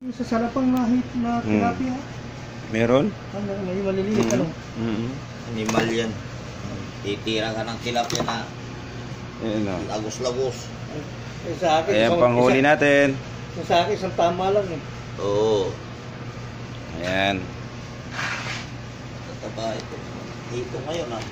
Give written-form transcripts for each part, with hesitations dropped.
Yung sa salapang na hit na tilapia. Meron? Ngayon maliliit ano? Animal yan. Titira ka ng tilapia na lagos-lagos. Sa akin, ayan panghuli natin. Sa akin, isang tama lang eh. Oo. Ayan. Tataba ito. Dito ngayon ah.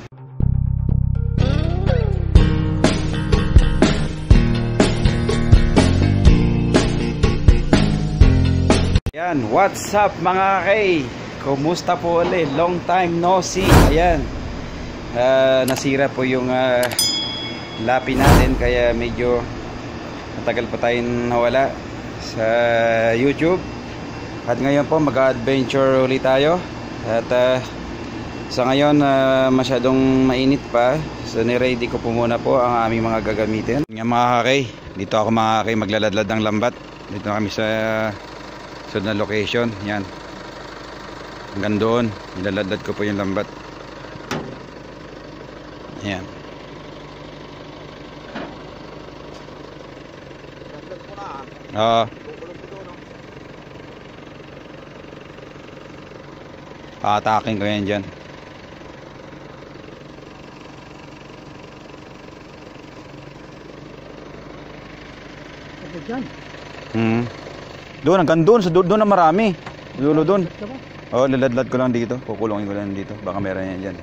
Ayan, what's up mga kay? Kumusta po ulit? Long time no see. Ayan. Nasira po yung lapi natin kaya medyo matagal pa tayong nawala sa YouTube. At ngayon po mag-adventure ulit tayo. At sa ngayon masyadong mainit pa. So niready ko po muna po ang aming mga gagamitin. Nga mga kay, dito ako mga kay maglaladlad ng lambat. Dito kami sa sunod na location. Yan. Hanggang doon nilaladlad ko po yung lambat. Ayan. Oo. Paatakin ko yan dyan. Doon, hanggang doon. Doon na marami. Dulo doon. Oo, laladlad ko lang dito. Kukulungin ko lang dito. Baka meron yan dyan.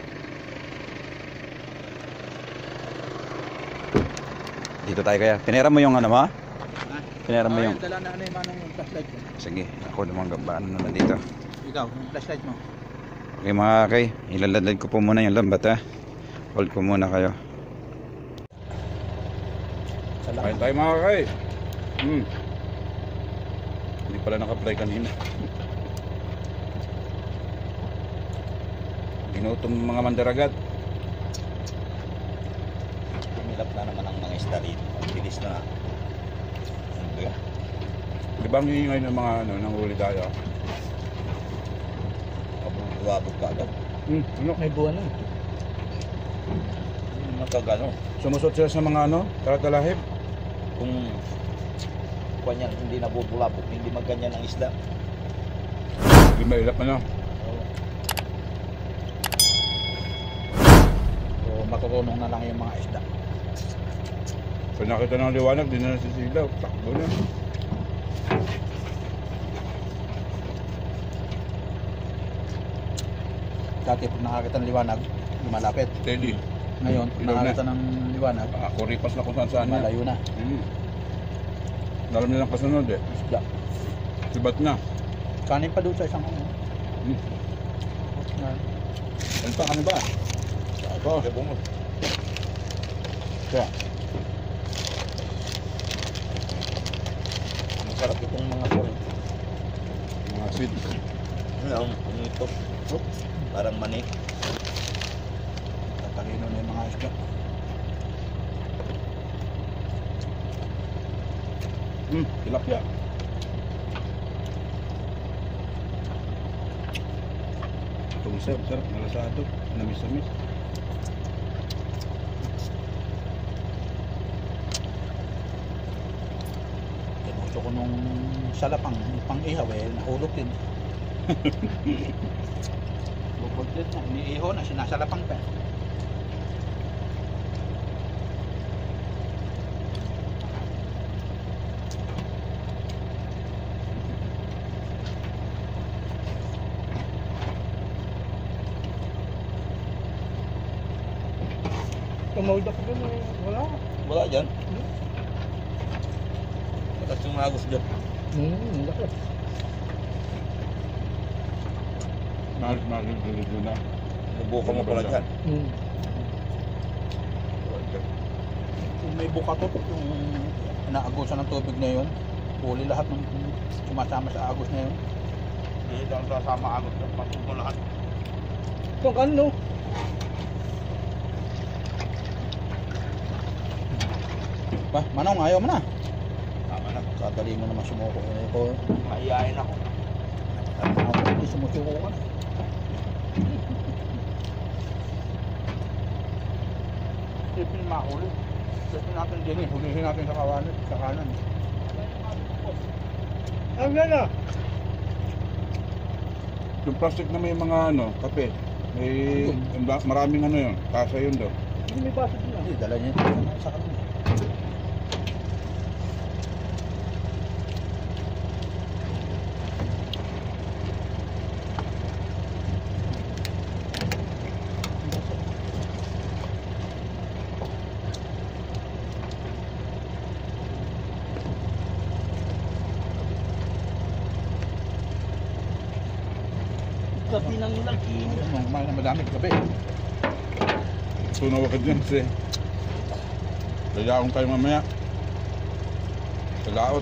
Dito tayo kaya. Pinera mo yung ano mo? Pinera mo yung... Dala na ano yung manong flashlight mo. Sige, ako naman ano na dito. Ikaw, yung flashlight mo. Okay mga kay, ilaladlad ko po muna yung lambat ha. Hold ko muna kayo. Kain tayo mga kay. Hindi pala naka-fly kanina. Ginutom mga mandaragat. Kumilap na naman ang mga isda rito. Bilis na. Di ba ang ingay ng mga nanghuli tayo? Abog ka agad. Ano? May buwan na. Magkagano. Sumusot sila sa mga talatalahib. Kung kanyan hindi nabubulabog, hindi magganyan ang isda. Hindi mailap ano? So makukunong na lang yung mga isda. Pag nakita ng liwanag, di na nasisilaw. Takbo na. Dati pag nakakita ng liwanag, lumalapit. Steady. Ngayon, pag nakakita ng liwanag, Kuripas na kung saan na. malayo na. Dalam nilang kasunod eh. Isda. Sibat na. Kanin pa doon sa isang ano. Ano pa kami ba? Ito, bumot. Kaya, Masarap itong mga kurin. Mga sweet. Ano ito? Parang mani. tatalino na yung mga isda. Tilapia. Itong sarap, nalasado. Namis-namis. Gusto ko nung salapang pang-ihaw eh, nahulog din. Bukod din na, iniiho na, sinasalapang pa. Tumawid ako dun eh, wala. Wala dyan. Bakas yung agos dyan. Laki. Mahal dito na. Nabuka mo pala dyan. Kung may bukatot, yung inaagosan ng tubig na yun, huli lahat ng sumasama sa agos na yun. Hindi lang sasama agos dyan. Pasok mo lahat. Kung ano? Pa, Manong, ayaw mo na. Tama na. Kadali mo naman sumuko. Maiyain ako. Hindi sumusuko ka na. Sipin makuli. Sipin natin din eh. Hulihin natin sa kawanan. Sa kanan. Ang gana. Yung plastic na may mga ano, kape. May maraming ano yun. Kasa yun daw. Hindi may baso din ah. Hindi, dala niya ito sa kanila. Gabi ng lagi. Kumain na madami gabi. Tunaw ka dyan kasi. Layaon kayo mamaya. Sa laot.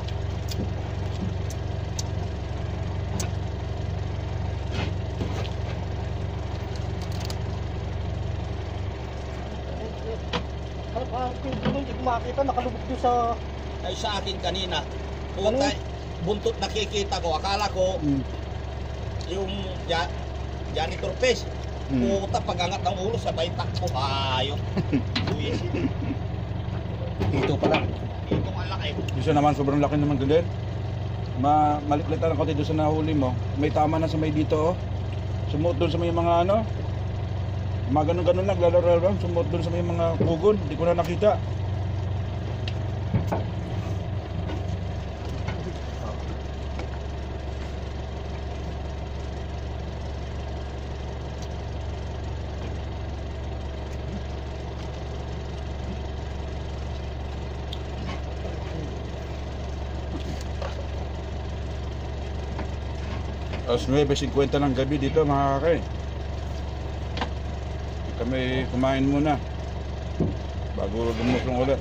Hindi ko makita, nakalubog doon sa... Ay sa akin kanina. Puta, buntot nakikita ko. Akala ko yung janitor fish. Puta, pagangat ng ulo, sabay takbo. Ayok. Luis. Ito pala. Ito ang laki. Isa naman, sobrang laki naman din. Maliklitan ng konti doon sa nahuli mo. May tama na sa may dito oh. Sumuot doon sa may mga ano. Mga ganun-ganun lang, lalaro lang. Sumuot doon sa may mga pugon. Hindi ko na nakita. Alas 9:50 ng gabi dito mga kakay. Kami kumain muna bago gumusong ulit.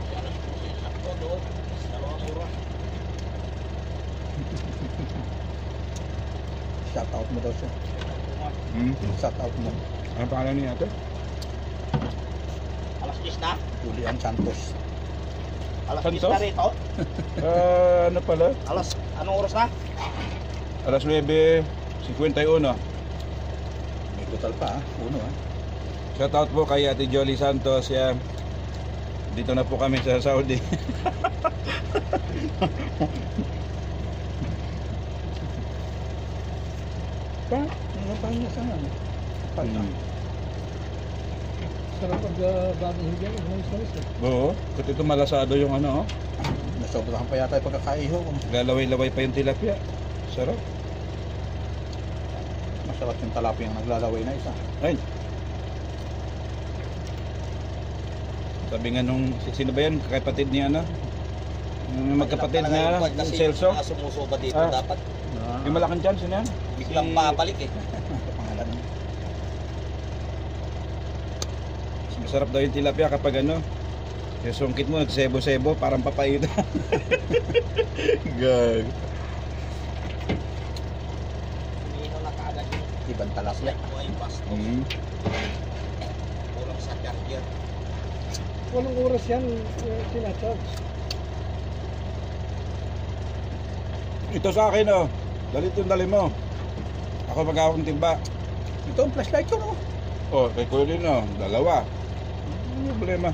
Shout out mo daw siya. Shout out mo. Ano pangalan niya ate? Alas 10 na? Julian Santos. Alas 10 Santos? na rito? Ano pala? Anong oras na? Alas 9:51. May total pa uno Shout out po kay Ate Jolie Santos. Yan. Dito na po kami sa Saudi. Ano pa niya sa ano? Sarap pag bagong higyan. Oo. Kasi ito malasado yung ano oh. Nasobrahan pa yata yung pagkakaiho. Lalaway-laway pa yung tilapia. Sarap. Masarap yung talapia yung naglalaway na isa. Ay. Sabi nga nung, sino ba yan? Kapatid niya ano? Yung magkapatid na, yung Kasi Celso. yung mga sumusuba dito Ah. dapat Yung malaking dyan, sino yan? biglang babalik eh. Pangalan niya. Masarap daw yung tilapia kapag ano, yung sungkit mo, nagsebo-sebo, parang papait. Gag. Nino na kaagad yung Ibang talapia. buhay pasto. Kulang sa charger. Walang oras yan, sinacharge. Ito sa akin oh. Dalit yung dali mo. Ako mag-awak ng timba. Ito ang flashlight ko no? Oh, kay Kuya din oh. Dalawa. Ano problema?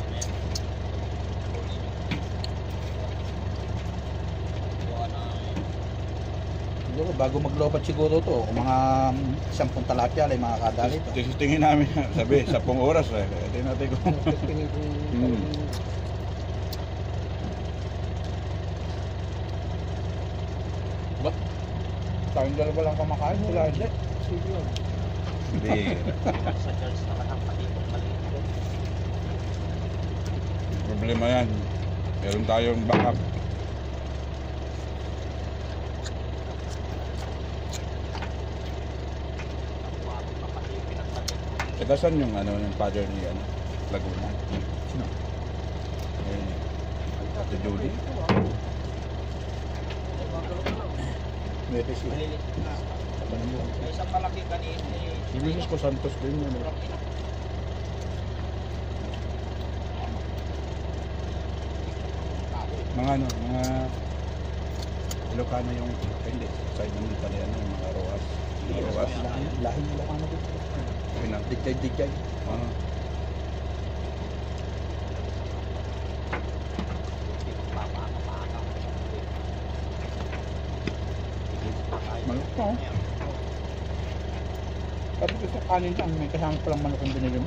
Buwan ng Siguro bago maglobat siguro to. Kung mga 10 talapia ay makakadali to. Tingin namin, sabi, 10 oras eh. Tingnan natin kung... Tingin ko Tayong dalawa lang kumakain. Wala hindi. sige lang. Hindi. sa church na nakapatipong maliit. Problema yan. Meron tayong backup. Saka saan yung ano, yung father ni ano, Laguna? Sino? Ate Julie. Pwede siya. Malilit na. May isang malaki kanina eh. Si Luis ko Santos din. Ano. Mga ano, mga Ilocano yung, hindi, side naman pala yan, yung mga Roas. Mga Roas. Lahi nila kano dito. Pinang, Digay-digay. Manok to. Sabi ko sa kanin lang, may kasama palang manok yung binili mo.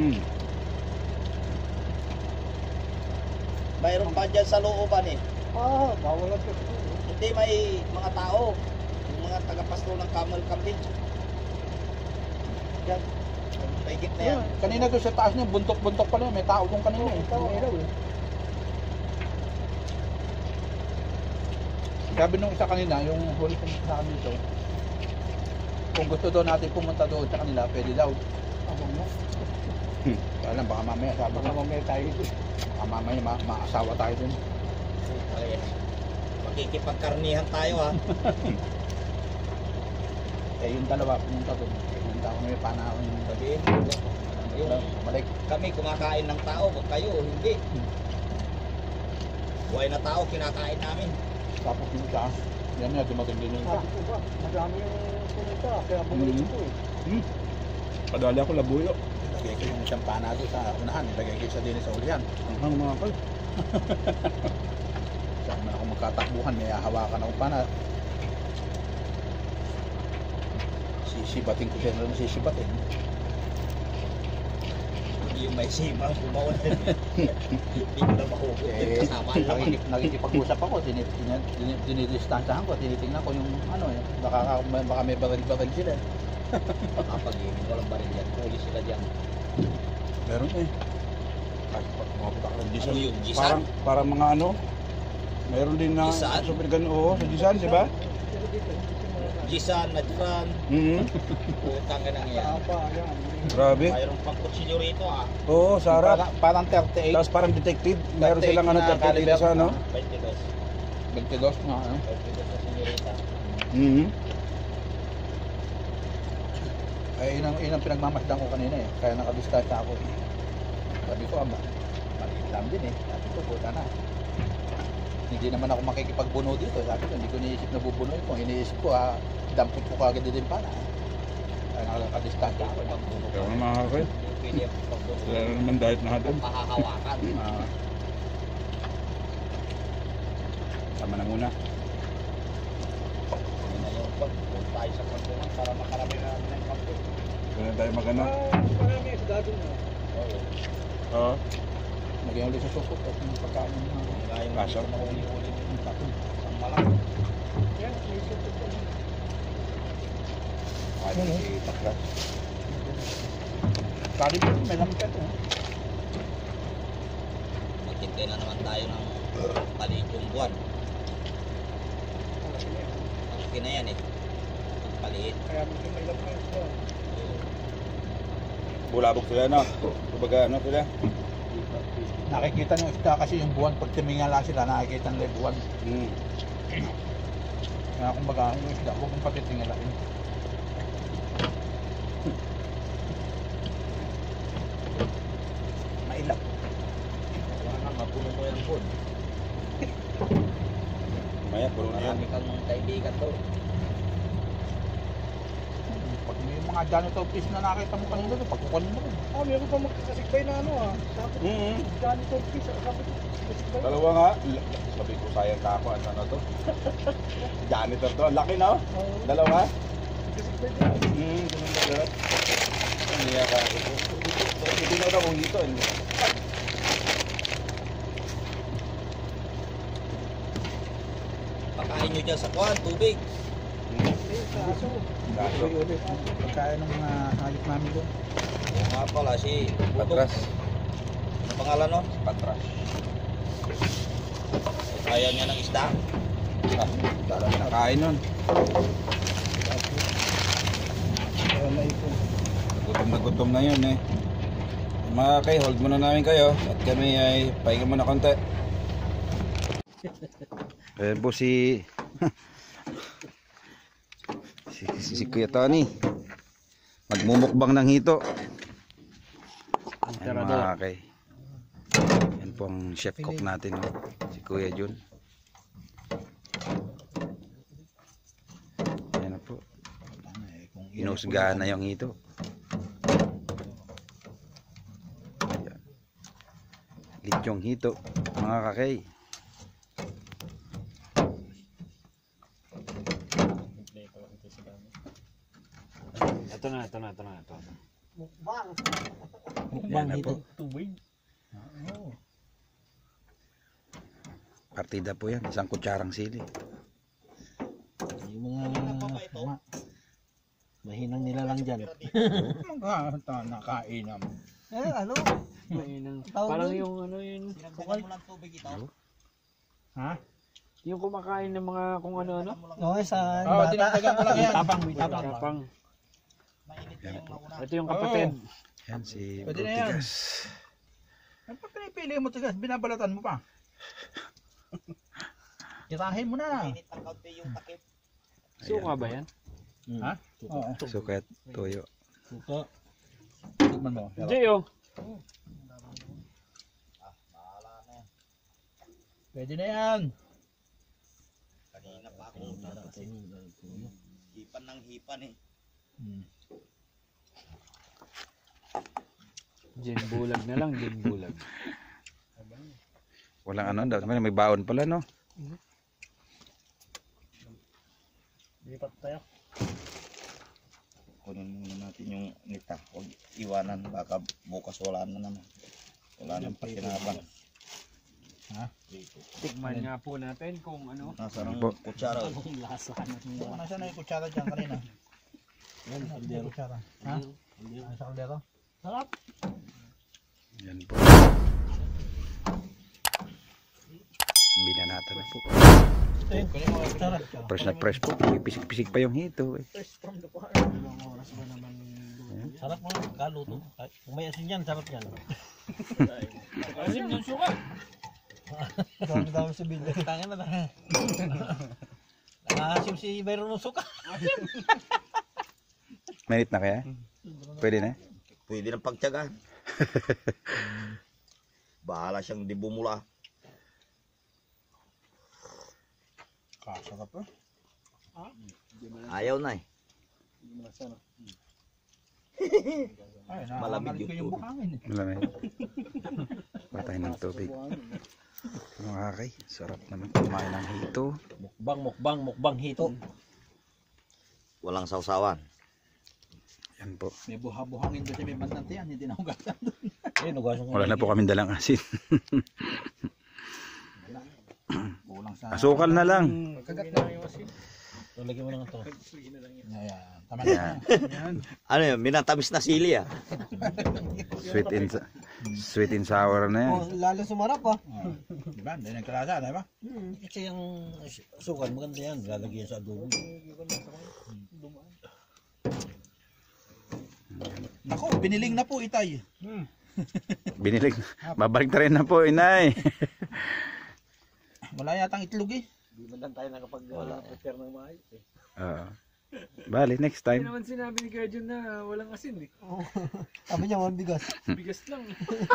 Mayroon pa dyan sa looban eh. Bawalan ka. Hindi may mga tao. Yung mga tagapasto ng camel camping. Yan. Paigit na yan. Kanina doon sa taas niya, buntok-buntok pala yun. May tao doon kanina eh. May ilaw eh. Sabi nung isa kanina, yung huli kong sa akin dito, kung gusto daw natin pumunta doon sa kanila, pwede daw. Ako mo. Kaya lang, baka mamaya sabi ko, mamaya tayo dito. Baka mamaya maasawa tayo dun. Ay, makikipagkarnihan tayo ha. Eh yung dalawa pumunta doon. Yung tao may panahon yung Sabihin, yung balik. kami kumakain ng tao, kung kayo hindi. Buhay na tao kinakain namin. Tapos yung isa, yan nga dumating din yung isa. Sabi ko ba, madami yung pumunta, kaya bumalik ko eh. Padali ako labuyo. Lagay ko yung isang panado sa unahan, lagay ko isa din sa ulihan. Ang mga kal. Saan man ako magkatakbuhan, may hawakan ako pana. Sisibatin ko siya na sisibatin. Hindi yung may simang kumawala. Hindi ko na makuha. Kasama lang. Nakikipag-usap ako, dinidistansyahan ko, tinitingnan ko yung ano eh, baka may baril-baril sila. Kapag walang baril yan, huli sila dyan. Meron eh. Kahit pag pumapunta ka ng Jisan. Ano yung Jisan? Parang mga ano. Meron din na Jisan? super gun, oo, sa Jisan, di ba? Jisan, Nadran, utang ka nang yan. Yan. Grabe. Mayroong pang kutsilyo rito ah. Oo, sa harap. Parang 38, Tapos parang detective. Meron 38 silang ano, na 38 caliber sa ano. 22. 22 nga ano. 22 sa senyorita. Ay yun ang pinagmamasdan ko kanina eh, kaya nakadistansya ako eh. Sabi ko, maliit lang din eh. Sabi ko, puta na. Hindi naman ako makikipagbuno dito. Sabi ko, hindi ko iniisip na bubunuin ko. Iniisip ko, dampot ko kagad din pala. Kaya nakadistansya ako. Kaya nga mga kakay. Pwede ang pagbuno. Wala na naman dahit na doon. Mahahawakan. Tama na muna. Yun na yung pagpunta tayo sa pagbunuan para makarami na namin ng pagbunuan. Kaya tayo magano. Marami isda doon na. Oo. Nagyan ulit sa susok at yung pagkain ng mga Ngayon, Kaso? dito mahuli-huli yung tato. ang malaki. Yan, may sutok ko. Ay, si Taklas. Kali ko, may lamkat eh. Magtintay na naman tayo ng maliit yung buwan. Malaki na yan eh. Maliit. Kaya medyo may lap na isda. Bulabog sila, no? Kumbaga, ano sila? Nakikita nyo isda kasi yung buwan, pag tumingala sila, nakikita nila yung buwan. Kaya kumbaga, yung isda, huwag mong patitingalain. Mailap. Wala na, mapuno mo yung buwan. Maya, puro na yan. Marami kang kaibigan to. Pag may mga janitor fish na nakita mo kanina doon, pagkukunin mo rin. Meron pa magkasigbay na ano Sabi ko, janitor fish. Sabi ko, kasigbay. Dalawa nga. Sabi ko, sayang ka ako. Ano to? Janitor to. Ang laki, no? Dalawa? Kasigbay din. Ganun ba lahat? Ang niya ka. Hindi na daw kung dito. Pakain nyo dyan sa kuwan, tubig. Kaso, Kaso. Ulit. Pagkain ng mga hayop namin doon. Oo nga pala, si Patras. Ano pangalan nun? Patras. Ayaw niya ng isda. Dala na kain nun. Gutom na yun eh. Mga kay, hold muna namin kayo. At kami ay pahinga muna konti. Ayan po si Kuya Tony. Magmumukbang ng hito. Ayan mga kay. Yan po ang chef cook natin. Si Kuya Jun. Ayan na po. Inusgahan na yung hito. Ayan. Lityong hito. Mga kakay. Ito na. Mukbang. Mukbang hito. Tubig. Partida po yan, isang kutsarang sili. Yung mga mahinang nila lang dyan. Nakain naman. Ano? Parang yung ano yun, Sinagdagan mo lang tubig ito. Ha? yung kumakain ng mga kung ano-ano. Oo, sa Oo, tinagdagan ko lang yan. Tapang. Mainit na yung mauna. Ito yung kapatid. Yan si Pwede na yan. Brutigas. Ang pag pinipili mo tigas, binabalatan mo pa. Tirahin mo na. Mainit ng kaunti yung takip. Suka ba yan? Ha? Oo. Sukat, toyo. Suka. Tigman mo. Jay, oh. Bahala na yan. Pwede na yan. Kanina pa ako. Hipan ng hipan eh. Gin bulag na lang, gin bulag. Walang ano, may baon pala, no? Lipat tayo. Kunin muna natin yung nita. Huwag iwanan. Baka bukas wala na naman. Wala nang pakinabang. Tikman nga po natin kung ano. Nasa ng Po. kutsara. Ang lasa. Nasaan na yung kutsara dyan kanina? Yan, Yung kutsara. Ha? Sa kaldero? sarap. Yan po. Binanata na po. Kunin mo yung kutsara. Fresh na fresh po. Pisik-pisik pa yung hito. Eh. Ilang oras ba naman? Sarap mo lang, kaluto. Kung may asin yan, sarap yan. Asim yung suka. Dami sa video. Tangan na tayo. Nakasim si Byron ng suka. Mainit na kaya? Pwede na? Pwede ng pagtyagaan. Bahala siyang di bumula. Kasarap eh. Ayaw na eh. Ay, Malamig nakakamalig ko yung yung tubig. buhangin eh. Malamay. Patay ng tubig. Okay, sarap naman kumain ng hito. Mukbang hito. Walang sausawan. Yan po. May buha-buhangin doon siya may bandang tiyan. Hindi na hugasan doon. Nugasan Wala na po kaming dalang asin. Kulang sa... Asukal na lang. Kagat na. Lagyan mo lang ito. Ayan. Tama na yan. Yan. Ano yun? Minatamis na sili ah. Sweet and sour na yan. Lalo sumarap ah. Diba? Hindi nagkalasa. Diba? Kasi yung sukan maganda yan. Lalagyan sa adobo. Nako, biniling na po itay. Binilig. Babalik na rin na po, inay. Wala yatang itlog eh. Hindi man lang tayo nakapag-prepare ng maayos eh. Bali, next Hindi time. naman sinabi ni Kuya Jun na walang asin eh. Sabi niya, walang bigas. Bigas lang.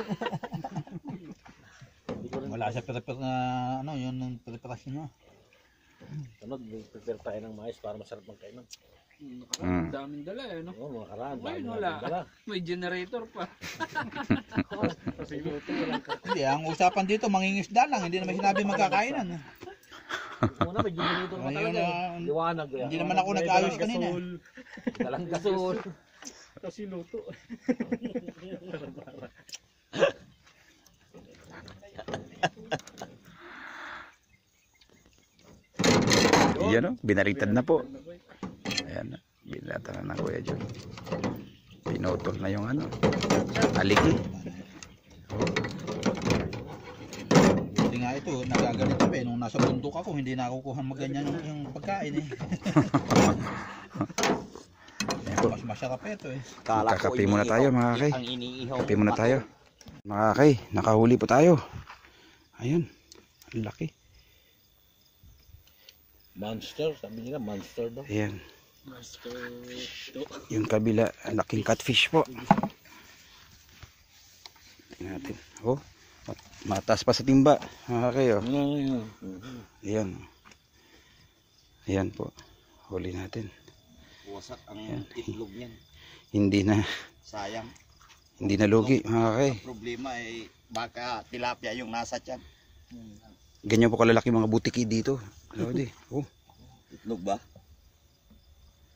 Wala siya prepare na ano, yun ang preparasyon niya. Sunod, prepare tayo ng maayos para masarap ng kainan. Nakaraan, daming dala eh, no? Oo, mga karaan. Ngayon wala. May generator pa. Hindi, ang usapan dito, mangingisda lang. Hindi naman sinabi magkakainan. Una, may generator pa Ayun talaga. na, Liwanag. hindi naman ako nag-ayos kanina. Dalang gasol. Kasi luto. Yan o, binaliktad na po. Ayan, binata na ng Kuya Jun. Pinutol na yung ano, aligi. Hindi nga ito, nagaganito pa eh. Nung nasa bundok ako, hindi na ako kuha maganyan yung pagkain eh. Ayan po, Mas masarap ito eh. Kakape muna tayo, mga kay. Ang iniihaw. kape muna tayo. Mga kay, nakahuli po tayo. Ayan, ang laki. Monster, sabi nila monster daw. Ayan. Yung kabila, ang laking catfish po. Tingnan natin. Oh, mataas pa sa timba. Mga kayo. Ayan. Ayan po. Huli natin. Wasak ang itlog niyan. Hindi Sayang. na lugi. Mga kay. Ang problema ay baka tilapia yung nasa tiyan. Ganyan po kalalaki mga butiki dito. Lodi. Oh, Itlog ba?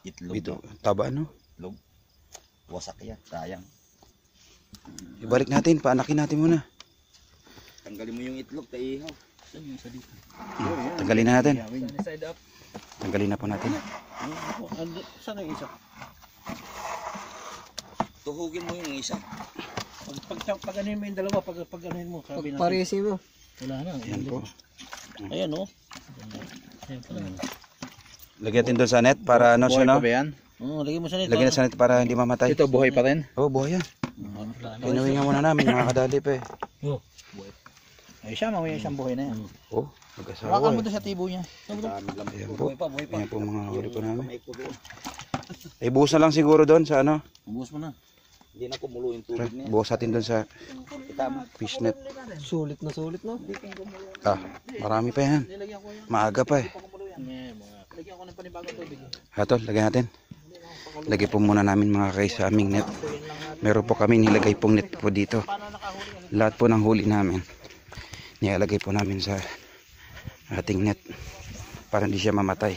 Itlog. Ito, taba ano? Itlog. Wasak yan. Sayang. Ibalik natin, paanakin natin muna. Tanggalin mo yung itlog, taihaw. Saan yung isa dito? Tanggalin na natin. Side up. Tanggalin na po natin. Saan ang isa? Tuhugin mo yung isa. Pag anuhin mo yung dalawa, pag anuhin mo, sabi natin. Parisi mo. Wala na. Ayan po. Ayan oh. Ayan pala. Lagyan natin doon sa net para ano siya, no? Buhay pa ba yan? Lagyan mo sa nito. Lagyan na sa net para hindi mamatay. Ito, buhay pa rin? Oo, buhay yan. Inuwi nga muna namin, mga kadalip eh. Ay siya, mamaya siyang buhay na yan. Oo, mag-asawa Hawakan mo eh. doon sa tibo niya. Ayan po. Buhay pa. Ayan po mga huli po namin. Eh, buhos na lang siguro doon sa ano. Ubuhos mo na. Hindi na kumulo yung tubig niya. Buhos natin doon sa fishnet. Sulit na sulit, no? Ah, marami pa yan. Maaga pa eh. Lagyan ko ng panibagong tubig. Hatol, lagyan natin. Lagay po muna namin mga kay sa aming net. Meron po kami nilagay pong net po dito. Lahat po ng huli namin nilalagay po namin sa ating net para hindi siya mamatay.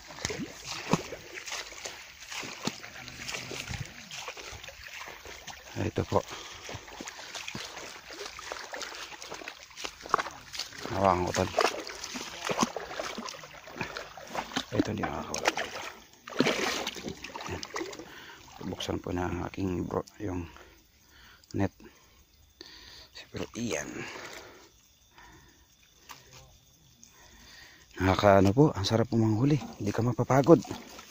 Ito po. Hawakan ko tol. Ito hindi makakawala po ito. Ayan. Buksan po na ang aking yung net. Pero iyan. Nakakaano po, ang sarap po manghuli. Hindi ka mapapagod.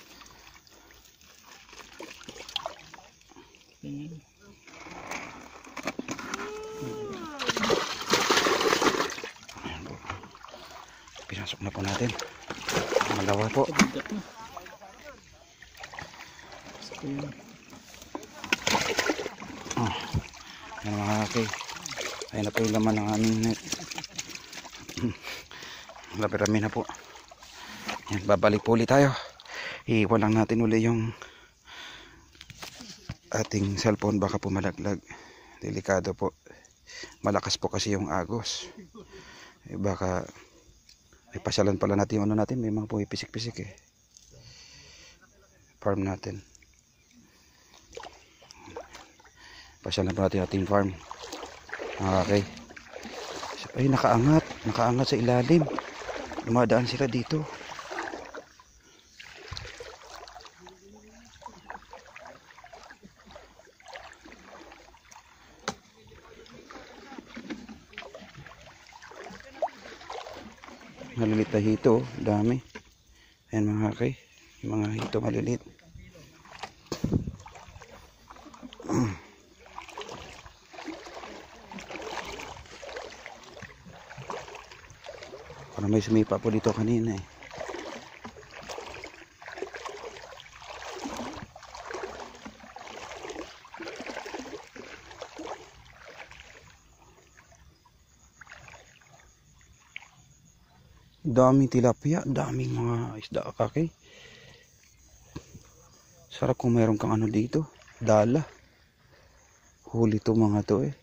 Ayan po. Pinasok na po natin. Malawa po. Ayan mga kaki. Ayan na po yung laman ng aming net. Lapirami na po. Ayan, babalik po ulit tayo. Iiwan lang natin uli yung ating cellphone, baka po malaglag. Delikado po. Malakas po kasi yung agos. Baka ay pasyalan pala natin yung ano natin. May mga po ipisik-pisik eh. Farm natin. Pasyalan po natin ating farm. Okay. Ay, nakaangat. Nakaangat sa ilalim. Dumadaan sila dito. Malilit na hito. Dami. Ayan mga kay. Yung mga hito malilit. Parang may sumipa po dito kanina eh. Daming tilapia, daming mga isda kaki. Sarap kung meron kang ano dito, dala. Huli to mga to eh.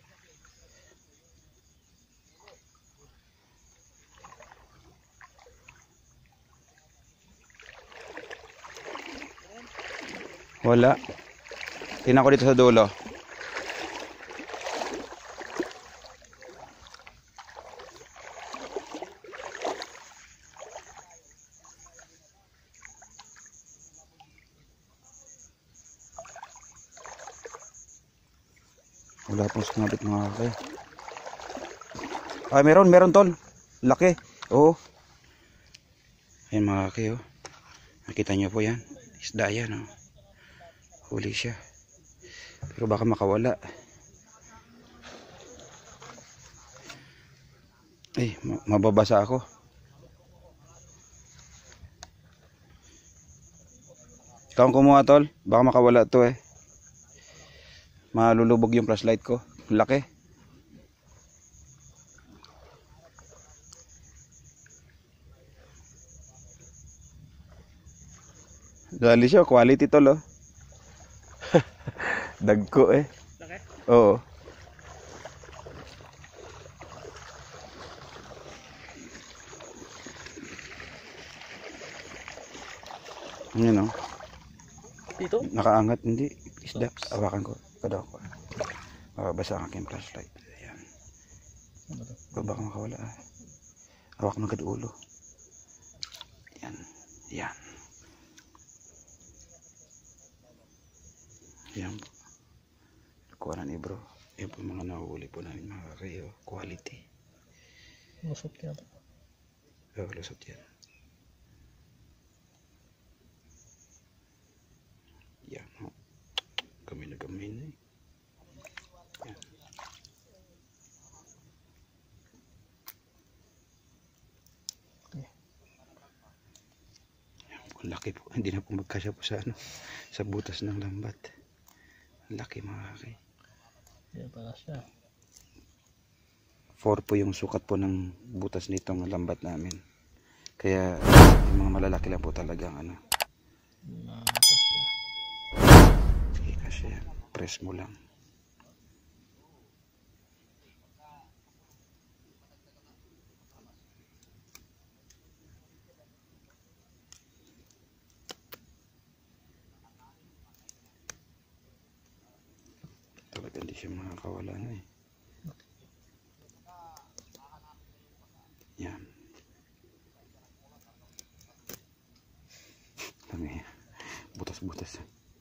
Wala. Tingnan ko dito sa dulo. Wala pong sumabit mga kaya. Ay, meron tol. Laki. Oo. Ayan mga kaya. Nakita nyo po yan. Isda yan. Oh. Huli siya. Pero baka makawala. Ay, mababasa ako. Ikaw ang kumuha tol. Baka makawala to eh. Malulubog yung flashlight ko. Laki. Dali siya. Quality tol oh. Dagko eh. Laki? Oo. Yun oh. Dito? Nakaangat, hindi. Isda. Hawakan ko. Kada ko. Basa ang aking flashlight. Ayan. Baka makawala. Hawak mo agad ulo. Yan. Yan. Yan po. Kuha na ni bro. Yan po mga nahuhuli po namin mga kayo. Quality. Masok yan. Lusot yan. Yan. Oh. Gamay na gamay na eh. Yan. Ang laki po, hindi na po magkasya po sa ano, sa butas ng lambat. Ang laki mga kaki. Yan pala siya. 4 po yung sukat po ng butas nitong lambat namin. Kaya yung mga malalaki lang po talagang ano. Sige kasi yan, press mo lang. Talaga hindi siya makakawala na eh. Yan. Dami. Butas-butas.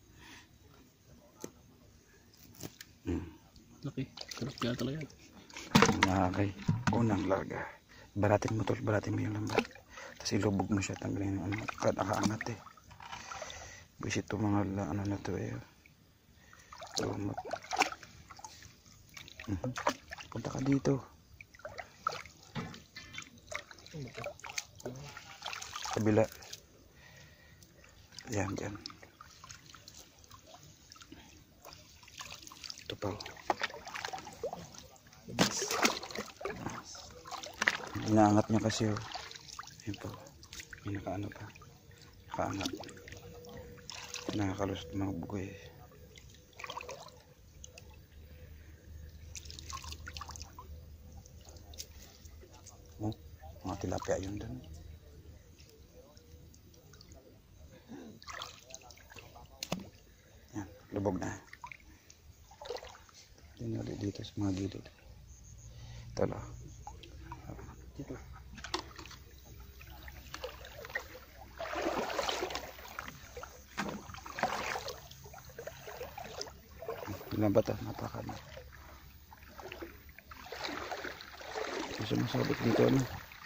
Laki. Sarap kaya talaga. Nakakay. Unang larga. Baratin mo tol. Baratin mo yung lambat. Tapos ilubog mo siya. Tanggalin yung ano. Nakaangat eh. Bisit ito mga ano na to eh. Lumot. Punta ka dito. Kabila. Yan, dyan. Ito pa. Inaangat niya kasi oh. Yan po. May nakaano pa. Nakaangat. Nakakalusot mga bugoy. Oh, mga tilapia yun dun. Yan, lubog na. Yan ulit dito sa mga gilid. Ito lang. Dito. Ilan ba ito? Napakano. Gusto masabit dito ano.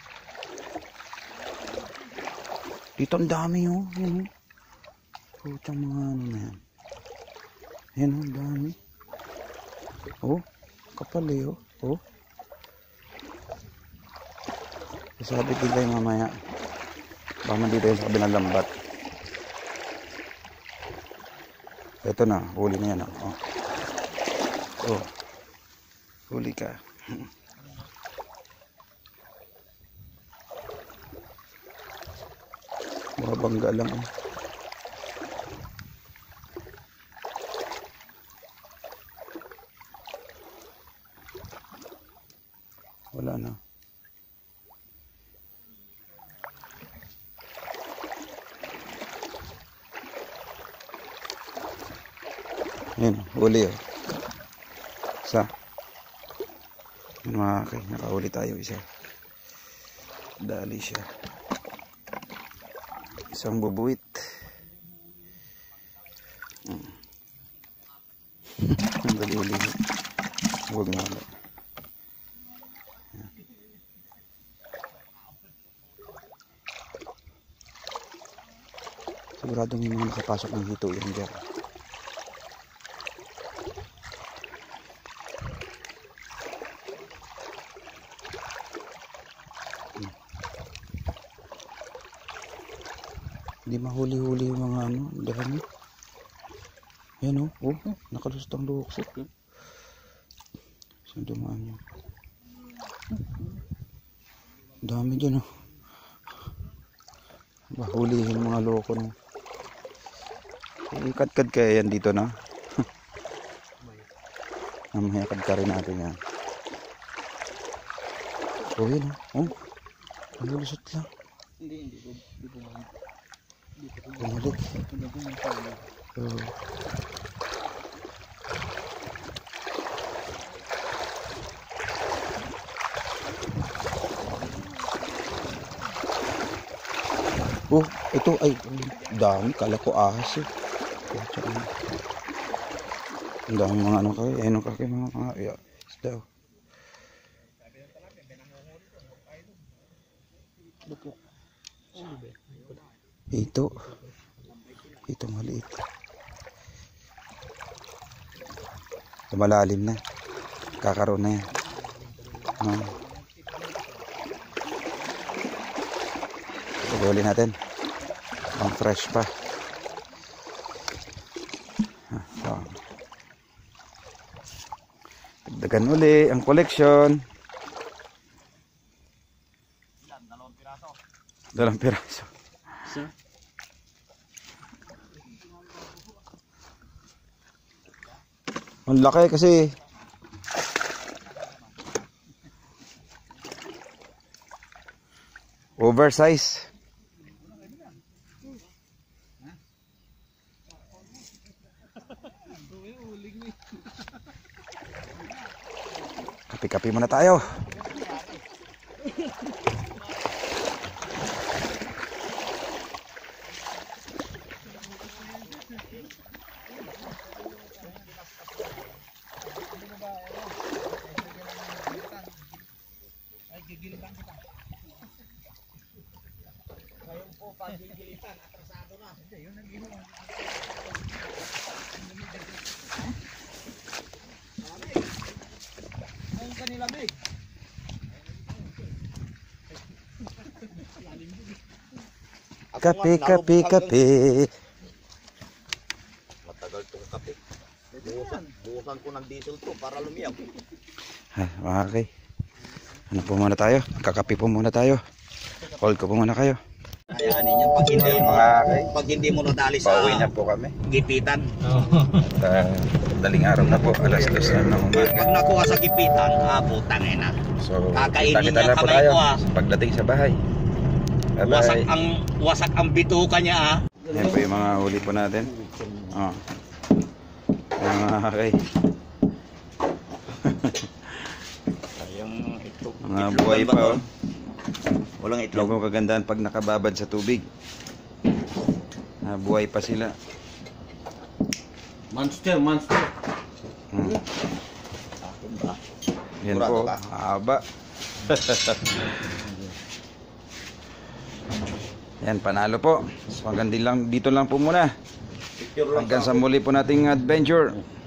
Dito ang dami oh. Yan oh. Putang mga ano na yan. Yan oh, dami. Oh, kapal eh oh. Oh. Masabit din tayo mamaya. Baka man dito yung sa kabilang lambat. Ito na, huli na yan oh. Oh. Huli ka. Mga bangga lang eh. Wala na. Yan, huli oh. Isa. Yan mga kay, nakahuli tayo isa. Dali siya. Isang bubuwit. Ang dali-uli. Huwag na wala. Siguradong yung mga nakapasok ng hito yan dyan. Hindi mahuli-huli yung mga ano, dami. Yan oh, oh, nakalusot ang luksok. Saan dumaan yun? Dami dyan oh. Mahulihin yung mga loko no. Ikat-kad kaya yan dito na. Mamaya kad-karin natin yan. Oh yun oh. Nalulusot lang. Hindi po. Bumalik. Oh, ito ay dami, kala ko ahas eh. Ang dami mga ano kayo, ayun ang kaki mga isda. Ito maliit. Malalim na. Kakaroon na yan. Pagawalin natin. Ang fresh pa. Dagdagan uli ang collection. 2 piraso. Ang laki kasi. Oversize. Kapi-kapi muna tayo. Kape. Matagal tong kape. Buhusan ko ng diesel to para lumiyaw. Okay. Ano po muna tayo? Kakape po muna tayo. Hold ko po muna kayo. Ayanin yan pag hindi mo nadali sa Pauwi na po kami. gipitan. At daling araw na po, alas 2 na ng umaga. Pag nakuha sa gipitan, putang ina. So, Kakainin kita niya na po kamay tayo ko, pagdating sa bahay. Bye-bye. Wasak ang bituka niya Yan po yung mga huli po natin. Mga kay. Yung itlog. Mga buhay pa Walang itlog. Yung kagandahan pag nakababad sa tubig. Buhay pa sila. Monster. Yan Sigurado po, ka? haba. Yan, panalo po. So hanggang dito lang po muna. Picture lang Hanggang sa muli po nating adventure.